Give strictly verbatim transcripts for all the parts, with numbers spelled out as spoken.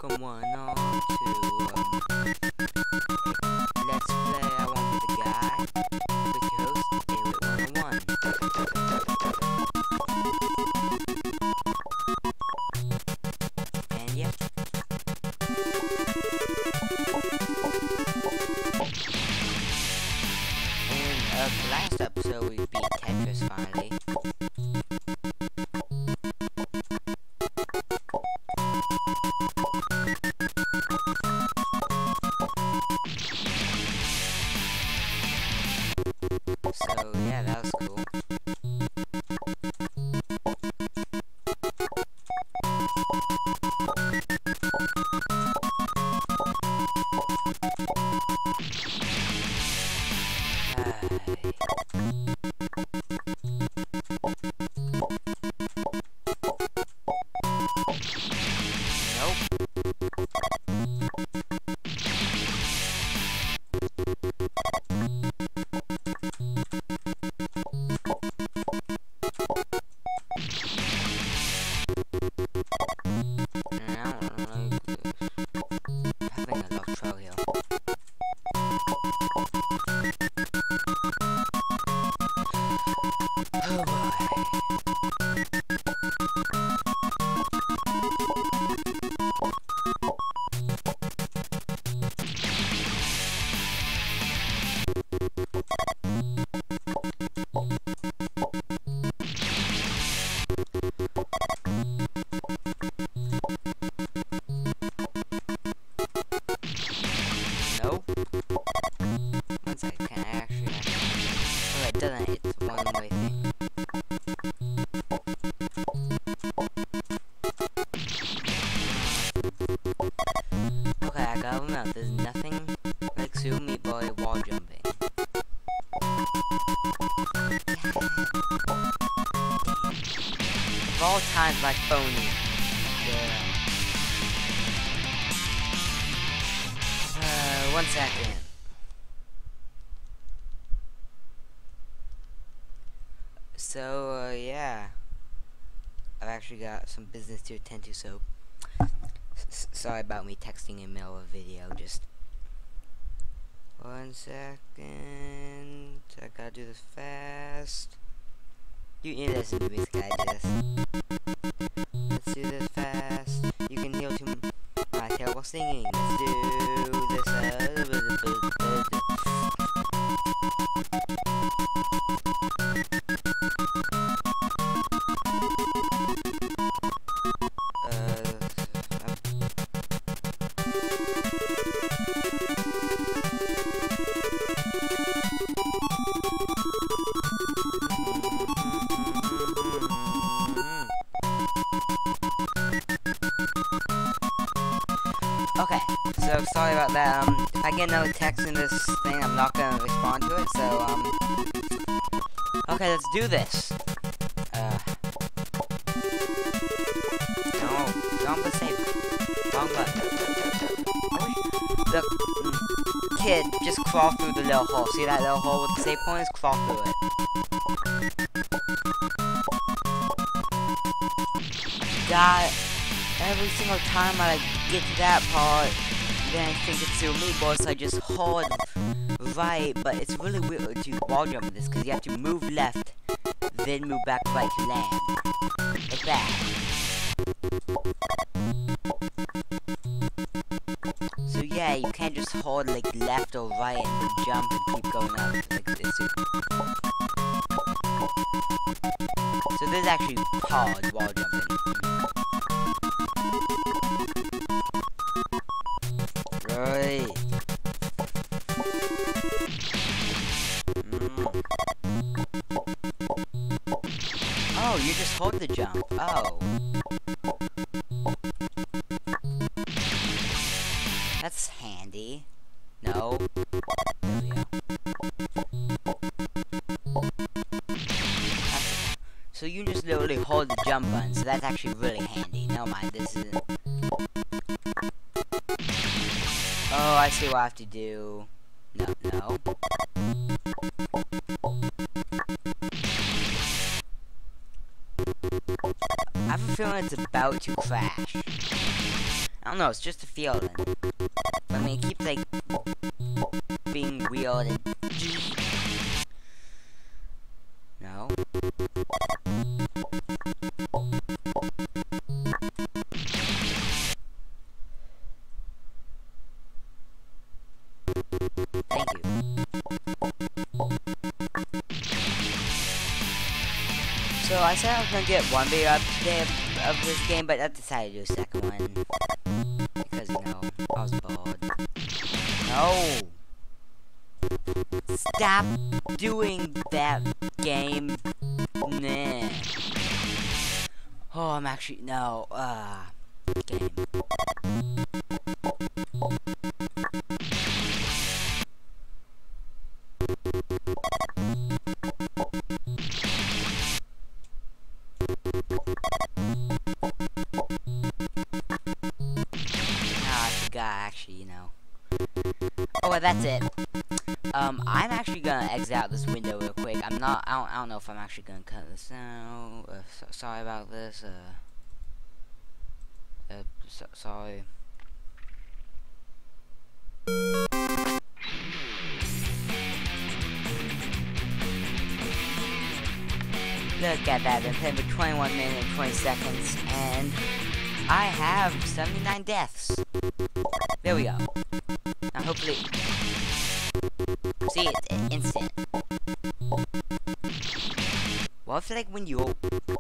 welcome one all to um, Let's Play I Won't Be the Guy with your host, David one oh one. And yep. In uh, the last episode we beat Tetris finally. So yeah, that was cool. Nope. Nope. One second, can I actually... Oh, it doesn't. It's a one-way thing. Okay, I gotta remember, there's nothing like Super Meat Boy wall jumping. Of all times, my phony. Yeah. Uh, one second. So, uh, yeah. I've actually got some business to attend to, so s sorry about me texting in the middle of a video. Just one second. I gotta do this fast. You need to listen to me, guys. This. Let's do this fast. You can heal to my terrible singing. Let's do this. Uh, Okay, so sorry about that. Um, if I get another text in this thing, I'm not gonna respond to it. So um, okay, let's do this. Uh, no, wrong button, save. Wrong button. The mm, kid just crawl through the little hole. See that little hole with the save points? Crawl through it. Die. Every single time I like, get to that part, then I think it's Super Meat Boy, so I just hold right, but it's really weird to wall jump this, because you have to move left, then move back right to land. Like that. So yeah, you can't just hold like left or right and then jump and keep going up like this. So this is actually hard wall jumping. Right. Mm. Oh, you just hold the jump. Oh. That's handy. No. There we go. That's, so you just literally hold the jump button, so that's actually really handy. Never mind, this is... Oh, I see what I have to do. No, no. I have a feeling it's about to crash. I don't know, it's just a feeling. I mean, it keeps like being weird and no. Thank you. So I said I was gonna get one video up today of, of this game, but I decided to do a second one because you know I was bored. No. Stop doing that game. Nah. Oh, I'm actually no. Uh, game. Ah, I forgot. Actually, you know. Oh, well, that's it. Um, I'm actually gonna exit out this window real quick. I'm not. I don't. I don't know if I'm actually gonna cut this out. Uh, so, sorry about this. Uh. Uh. So, sorry. Look at that. I've been playing for twenty-one minutes and twenty seconds, and I have seventy-nine deaths. There we go. Now, hopefully. See, it's instant. Well, if like when you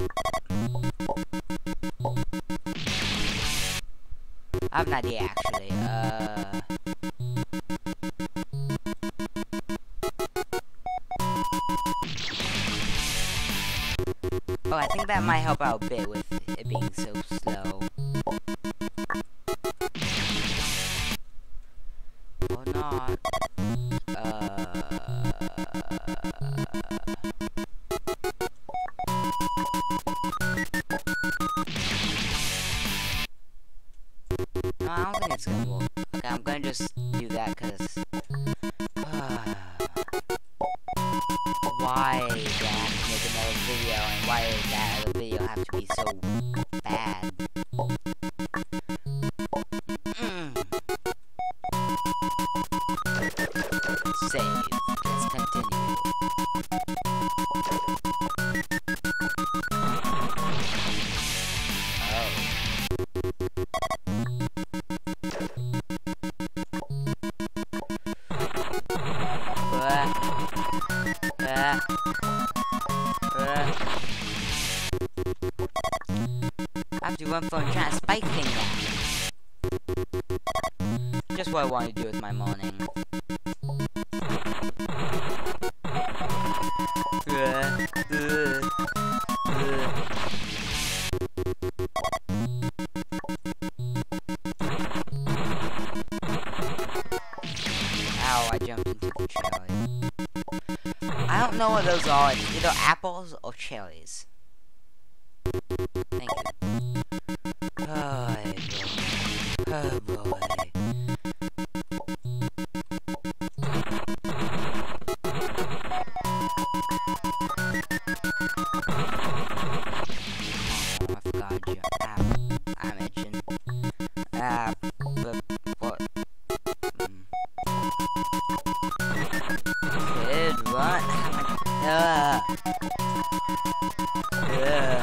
I have an idea actually. Uh Oh, I think that might help out a bit with it being so slow. Or not. No, I don't think it's gonna work. Okay, I'm gonna just do that because uh, why do I have to make another video, and why does that other video have to be so bad? Mm. Save. Let's continue. Oh. I have to run from trying to spike thing now. Just what I want to do with my morning. Ow, I jumped into the cherry. I don't know what those are. It's either apples or cherries. Thank you. Oh boy. Oh boy. Oh, I forgot you. App. I mentioned. App. The what? Mm. Kid, run. Uh. Uh.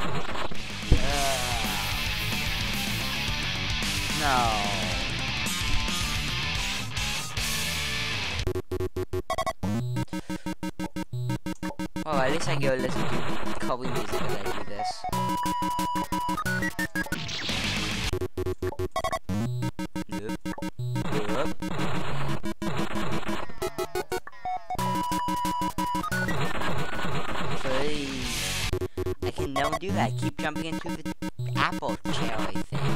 No. Oh, at least I go listen to Kobe music as I do this. Yep. Yep. Please. I can never do that. I keep jumping into the apple cherry thing.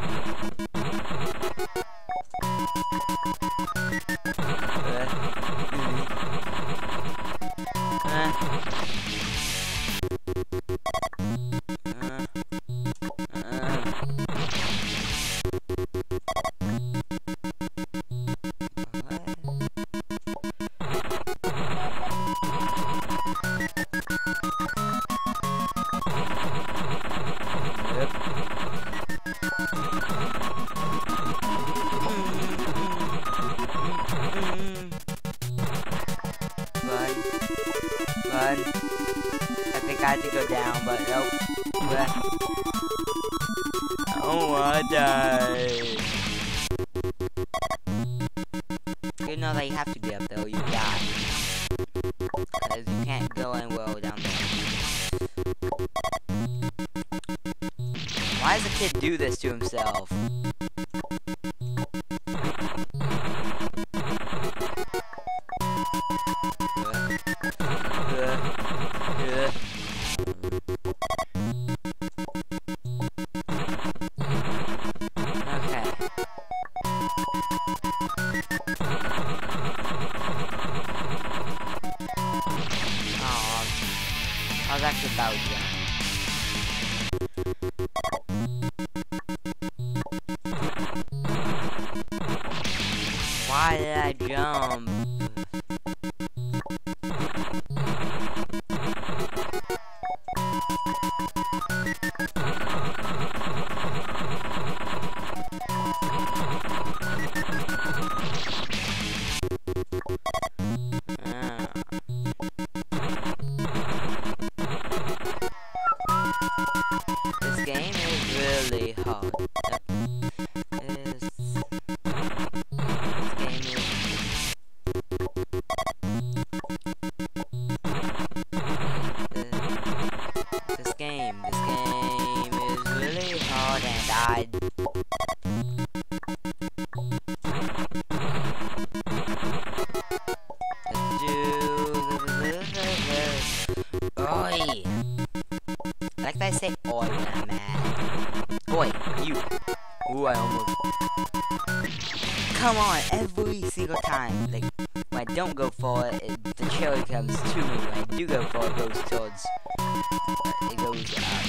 Uh, had to go down, but nope. I don't wanna die. You know that you have to get up though, you die. Because you can't go anywhere down there. Why does the kid do this to himself? I was actually about to jump. Why did I jump? This game is really hard. Is this game is this, this game this game is really hard, and I Oi! I like that I say oi when I'm mad. Oi, you. Ooh, I almost. Come on, every single time. Like, when I don't go for it, it the cherry comes to me. When I do go for it, it goes towards. Uh, it goes up.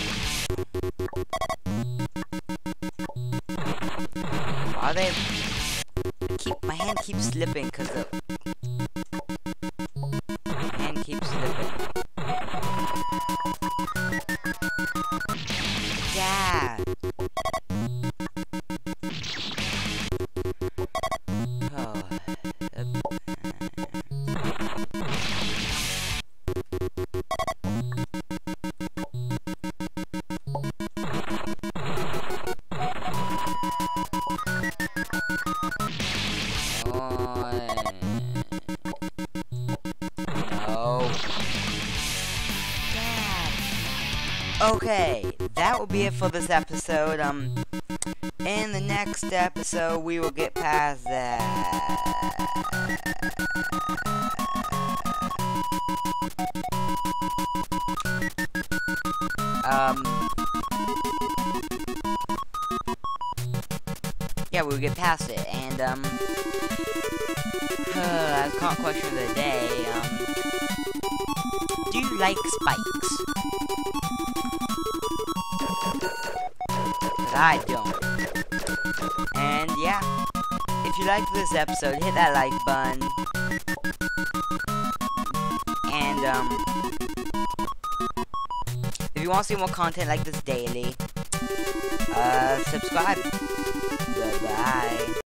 Are they? I keep my hand keeps slipping because the my hand keeps slipping. Yeah. Oh. No. Okay, that will be it for this episode. Um, in the next episode, we will get past that. Um, yeah, we'll get past it, and um, uh, as con question of the day, um, do you like spikes? I don't. And yeah, if you liked this episode, hit that like button. And um, if you want to see more content like this daily, uh, subscribe. Bye bye.